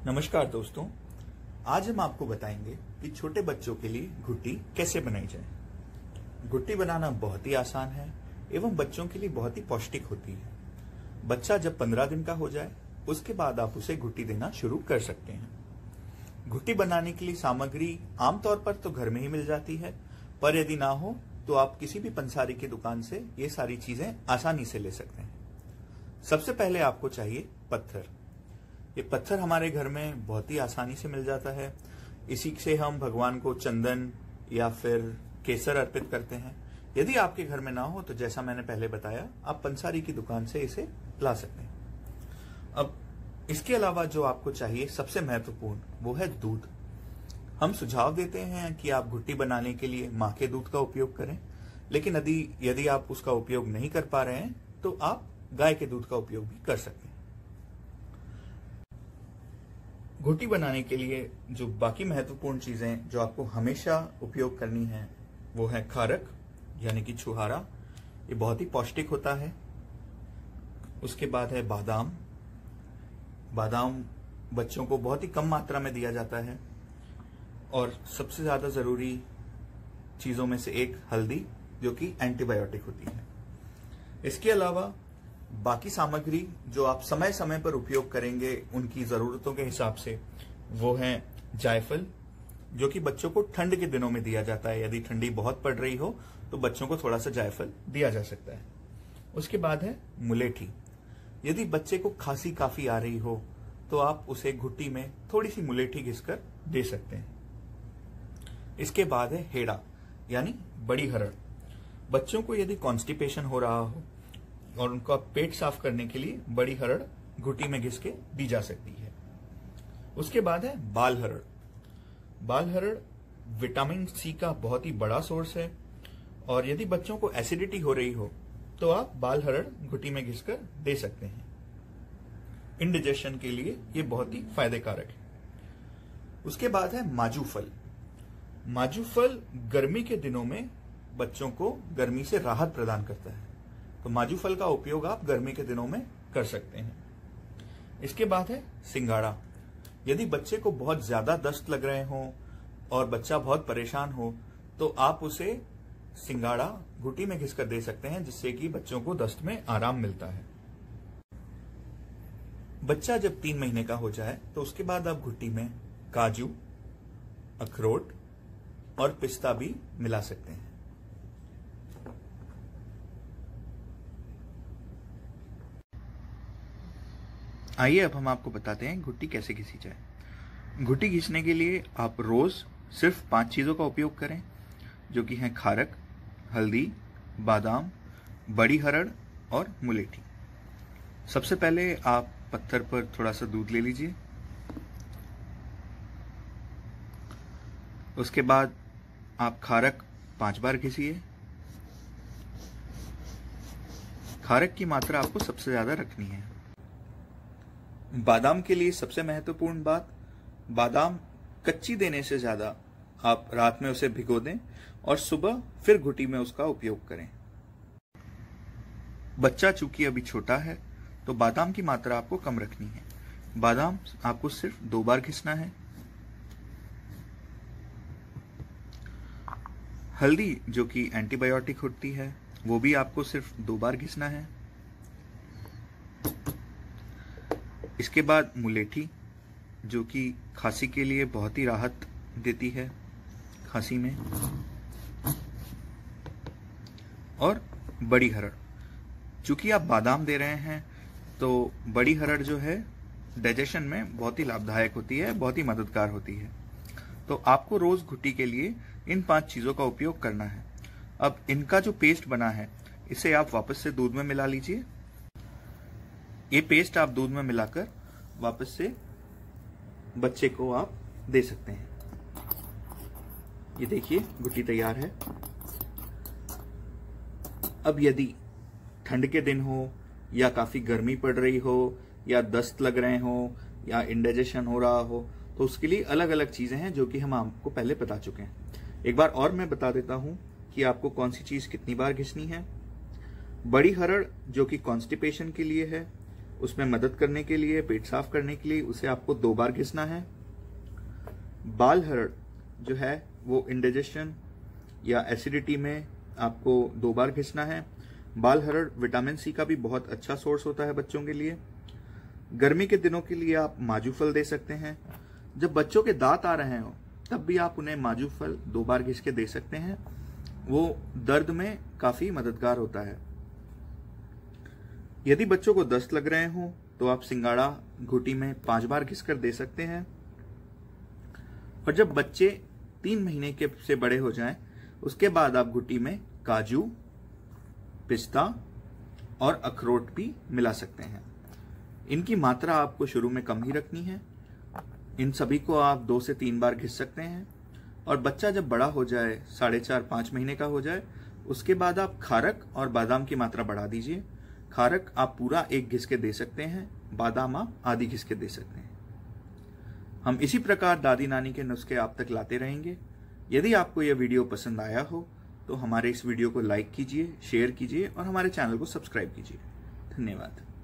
नमस्कार दोस्तों, आज हम आपको बताएंगे कि छोटे बच्चों के लिए घुट्टी कैसे बनाई जाए। घुट्टी बनाना बहुत ही आसान है एवं बच्चों के लिए बहुत ही पौष्टिक होती है। बच्चा जब 15 दिन का हो जाए उसके बाद आप उसे घुट्टी देना शुरू कर सकते हैं। घुट्टी बनाने के लिए सामग्री आमतौर पर तो घर में ही मिल जाती है, पर यदि ना हो तो आप किसी भी पंसारी की दुकान से ये सारी चीजें आसानी से ले सकते हैं। सबसे पहले आपको चाहिए पत्थर। ये पत्थर हमारे घर में बहुत ही आसानी से मिल जाता है। इसी से हम भगवान को चंदन या फिर केसर अर्पित करते हैं। यदि आपके घर में ना हो तो जैसा मैंने पहले बताया, आप पंसारी की दुकान से इसे ला सकते हैं। अब इसके अलावा जो आपको चाहिए सबसे महत्वपूर्ण वो है दूध। हम सुझाव देते हैं कि आप घुट्टी बनाने के लिए मां के दूध का उपयोग करें, लेकिन यदि आप उसका उपयोग नहीं कर पा रहे हैं तो आप गाय के दूध का उपयोग भी कर सकते हैं। घुट्टी बनाने के लिए जो बाकी महत्वपूर्ण चीजें जो आपको हमेशा उपयोग करनी है वो है खारक यानी कि छुहारा। ये बहुत ही पौष्टिक होता है। उसके बाद है बादाम। बादाम बच्चों को बहुत ही कम मात्रा में दिया जाता है। और सबसे ज्यादा जरूरी चीजों में से एक हल्दी, जो कि एंटीबायोटिक होती है। इसके अलावा बाकी सामग्री जो आप समय समय पर उपयोग करेंगे उनकी जरूरतों के हिसाब से, वो है जायफल, जो कि बच्चों को ठंड के दिनों में दिया जाता है। यदि ठंडी बहुत पड़ रही हो तो बच्चों को थोड़ा सा जायफल दिया जा सकता है। उसके बाद है मुलेठी। यदि बच्चे को खांसी काफी आ रही हो तो आप उसे घुट्टी में थोड़ी सी मुलेठी घिसकर दे सकते हैं। इसके बाद है हेड़ा यानी बड़ी हरड़। बच्चों को यदि कॉन्स्टिपेशन हो रहा हो और उनका पेट साफ करने के लिए बड़ी हरड़ घुट्टी में घिस के दी जा सकती है। उसके बाद है बाल हरड़। बाल हरड़ विटामिन सी का बहुत ही बड़ा सोर्स है, और यदि बच्चों को एसिडिटी हो रही हो तो आप बाल हरड़ घुट्टी में घिसकर दे सकते हैं। इंडिजेशन के लिए ये बहुत ही फायदेकारक है। उसके बाद है माजू फल। माजू फल गर्मी के दिनों में बच्चों को गर्मी से राहत प्रदान करता है, तो माजू फल का उपयोग आप गर्मी के दिनों में कर सकते हैं। इसके बाद है सिंगाड़ा। यदि बच्चे को बहुत ज्यादा दस्त लग रहे हो और बच्चा बहुत परेशान हो तो आप उसे सिंगाड़ा घुट्टी में घिसकर दे सकते हैं, जिससे कि बच्चों को दस्त में आराम मिलता है। बच्चा जब 3 महीने का हो जाए तो उसके बाद आप घुट्टी में काजू, अखरोट और पिस्ता भी मिला सकते हैं। आइए अब हम आपको बताते हैं घुट्टी कैसे घिसी जाए। घुट्टी घिसने के लिए आप रोज सिर्फ 5 चीजों का उपयोग करें, जो कि हैं खारक, हल्दी, बादाम, बड़ी हरड़ और मुलेठी। सबसे पहले आप पत्थर पर थोड़ा सा दूध ले लीजिए। उसके बाद आप खारक 5 बार घिसिए। खारक की मात्रा आपको सबसे ज्यादा रखनी है। बादाम के लिए सबसे महत्वपूर्ण बात, बादाम कच्ची देने से ज्यादा आप रात में उसे भिगो दें और सुबह फिर घुट्टी में उसका उपयोग करें। बच्चा चूंकि अभी छोटा है तो बादाम की मात्रा आपको कम रखनी है। बादाम आपको सिर्फ 2 बार घिसना है। हल्दी जो कि एंटीबायोटिक होती है वो भी आपको सिर्फ 2 बार घिसना है। इसके बाद मुलेठी, जो कि खांसी के लिए बहुत ही राहत देती है खांसी में, और बड़ी हरड़। चूंकि आप बादाम दे रहे हैं तो बड़ी हरड़ जो है डाइजेशन में बहुत ही लाभदायक होती है, बहुत ही मददगार होती है। तो आपको रोज घुट्टी के लिए इन 5 चीजों का उपयोग करना है। अब इनका जो पेस्ट बना है इसे आप वापस से दूध में मिला लीजिए। ये पेस्ट आप दूध में मिलाकर वापस से बच्चे को आप दे सकते हैं। ये देखिए घुट्टी तैयार है। अब यदि ठंड के दिन हो या काफी गर्मी पड़ रही हो या दस्त लग रहे हो या इंडाइजेशन हो रहा हो तो उसके लिए अलग अलग चीजें हैं जो कि हम आपको पहले बता चुके हैं। एक बार और मैं बता देता हूं कि आपको कौन सी चीज कितनी बार घिसनी है। बड़ी हरड़ जो कि कॉन्स्टिपेशन के लिए है, उसमें मदद करने के लिए, पेट साफ करने के लिए उसे आपको 2 बार घिसना है। बाल हरड़ जो है वो इंडाइजेशन या एसिडिटी में आपको 2 बार घिसना है। बाल हरड़ विटामिन सी का भी बहुत अच्छा सोर्स होता है बच्चों के लिए। गर्मी के दिनों के लिए आप माजू फल दे सकते हैं। जब बच्चों के दांत आ रहे हो तब भी आप उन्हें माजू फल 2 बार घिस के दे सकते हैं, वो दर्द में काफी मददगार होता है। यदि बच्चों को दस्त लग रहे हो तो आप सिंगाड़ा घुटी में 5 बार घिस कर दे सकते हैं। और जब बच्चे 3 महीने के से बड़े हो जाएं, उसके बाद आप घुटी में काजू, पिस्ता और अखरोट भी मिला सकते हैं। इनकी मात्रा आपको शुरू में कम ही रखनी है। इन सभी को आप 2 से 3 बार घिस सकते हैं। और बच्चा जब बड़ा हो जाए, 4.5-5 महीने का हो जाए, उसके बाद आप खारक और बादाम की मात्रा बढ़ा दीजिए। खारक आप पूरा 1 घिस के दे सकते हैं, बादाम आप आधी घिस के दे सकते हैं। हम इसी प्रकार दादी नानी के नुस्खे आप तक लाते रहेंगे। यदि आपको यह वीडियो पसंद आया हो तो हमारे इस वीडियो को लाइक कीजिए, शेयर कीजिए और हमारे चैनल को सब्सक्राइब कीजिए। धन्यवाद।